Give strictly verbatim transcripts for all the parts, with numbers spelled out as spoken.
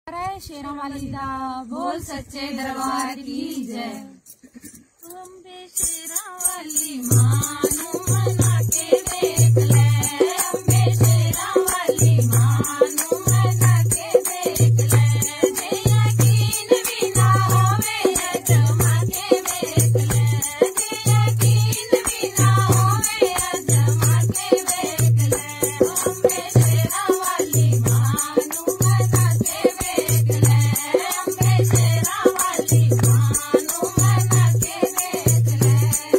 शेरों वाली दा बोल सच्चे दरबार की जय। अम्बे शेरों वाली मानू मना के देख ले, अम्बे शेरों वाली मानू मना के देख ले। जे यकीन भी ना होवे अजमा के देख ले, जे यकीन भी ना होवे अजमा के देख ले। अम्बे शेरों वाली मानू मना के देख ले, अम्बे शेरों वाली मानू मना के देख ले।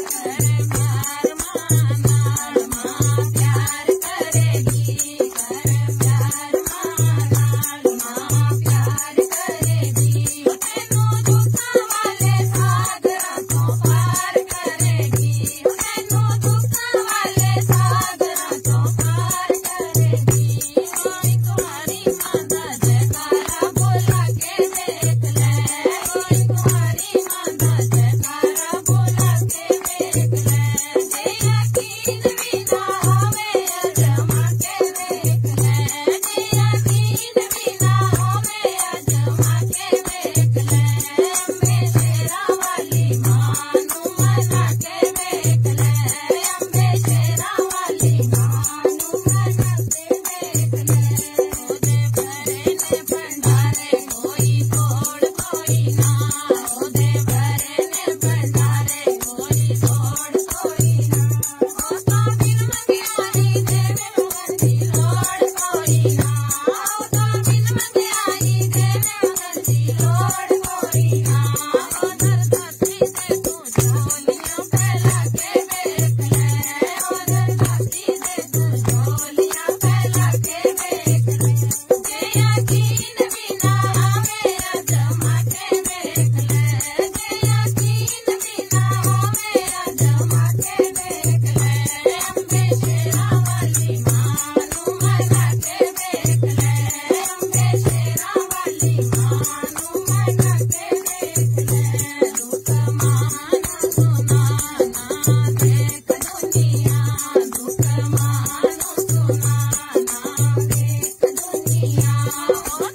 कर प्यार माना माँ प्यार करेगी, कर प्यार माना माँ प्यार करेगी। तेनू दुखा वाले सागरां तो पार करेगी, तेनू दुखा वाले सागरां तो पार करेगी। होई तुम्हारी माँ दा जयकारा बोला के देख ले, होई तुम्हारी माँ दा जयकारा बोला के देख ले। जे यकीन भी ना होवे अजमा के देख ले, जे यकीन भी ना होवे अजमा के देख ले। अम्बे शेरों वाली मानू मना के देख ले, अम्बे शेरों वाली मानू मना के देख ले। ओदे भरे ने भंडारे कोई तोड़ कोई ना, ओदे भरे ने भंडारे कोई तोड़ कोई ना। ओ तो बिन मंगियाई देवे मगन दी लोड़ कोई ना, ओ तो बिन मंगियाई देवे मगन दी लोड़ कोई ना। ओ धरती से तू झोलियां फैला के देख ले, ओ धरती से तू झोलियां फैला के देख ले। जे यकीन भी ना होवे अजमा के देख ले, जे यकीन भी ना होवे अजमा के देख ले। अम्बे शेरों वाली मानू मना के देख ले, अम्बे शेरों वाली मानू मना के देख ले। दुख मानो सुनाना देख दुनिया, दुख मानो सुनाना देख दुनिया। ओ